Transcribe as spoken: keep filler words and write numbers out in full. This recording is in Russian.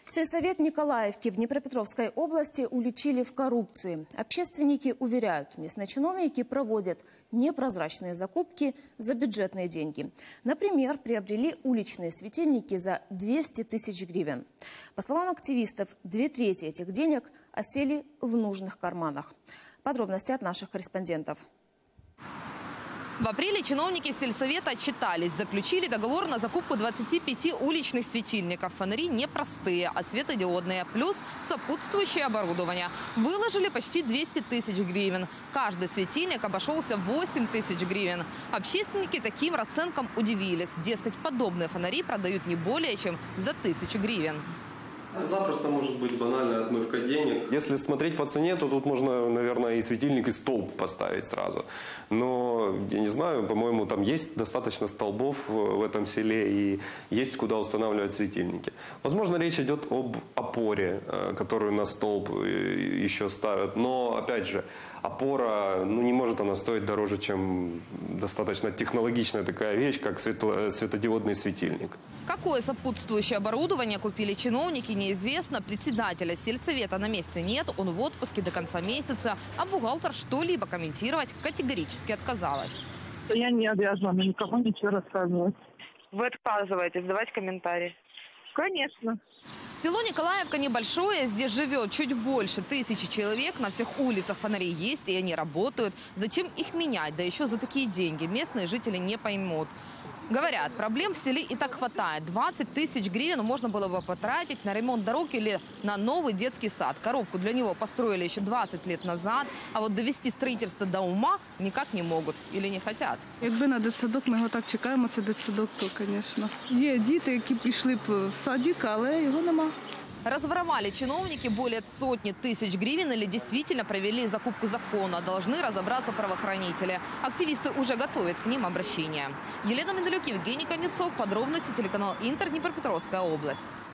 Сельсовет Николаевки в Днепропетровской области уличили в коррупции. Общественники уверяют, местные чиновники проводят непрозрачные закупки за бюджетные деньги. Например, приобрели уличные светильники за двести тысяч гривен. По словам активистов, две трети этих денег осели в нужных карманах. Подробности от наших корреспондентов. В апреле чиновники сельсовета отчитались, заключили договор на закупку двадцати пяти уличных светильников. Фонари не простые, а светодиодные, плюс сопутствующее оборудование. Выложили почти двести тысяч гривен. Каждый светильник обошелся в восемь тысяч гривен. Общественники таким расценкам удивились. Дескать, подобные фонари продают не более чем за тысячу гривен. Это запросто может быть банальная отмывка денег. Если смотреть по цене, то тут можно, наверное, и светильник, и столб поставить сразу. Но, я не знаю, по-моему, там есть достаточно столбов в этом селе и есть куда устанавливать светильники. Возможно, речь идет об опоре, которую на столб еще ставят. Но, опять же, опора, ну, не может она стоить дороже, чем достаточно технологичная такая вещь, как светло- светодиодный светильник. Какое сопутствующее оборудование купили чиновники, неизвестно. Председателя сельсовета на месте нет, он в отпуске до конца месяца, а бухгалтер что-либо комментировать категорически отказалась. Я не обязана никому ничего рассказывать. Вы отказываетесь давать комментарии? Конечно. Село Николаевка небольшое, здесь живет чуть больше тысячи человек. На всех улицах фонари есть, и они работают. Зачем их менять? Да еще за такие деньги. Местные жители не поймут. Говорят, проблем в селе и так хватает. двадцать тысяч гривен можно было бы потратить на ремонт дорог или на новый детский сад. Коробку для него построили еще двадцать лет назад, а вот довести строительство до ума никак не могут или не хотят. Якби на дитсадок, ми його так чекаємо, це дитсадок, то, звісно. Є діти, які пішли б в садик, але його нема. Разворовали чиновники более сотни тысяч гривен или действительно провели закупку законно. Должны разобраться правоохранители. Активисты уже готовят к ним обращение. Елена Менделюк, Евгений Конецов. Подробности телеканал Интер, Днепропетровская область.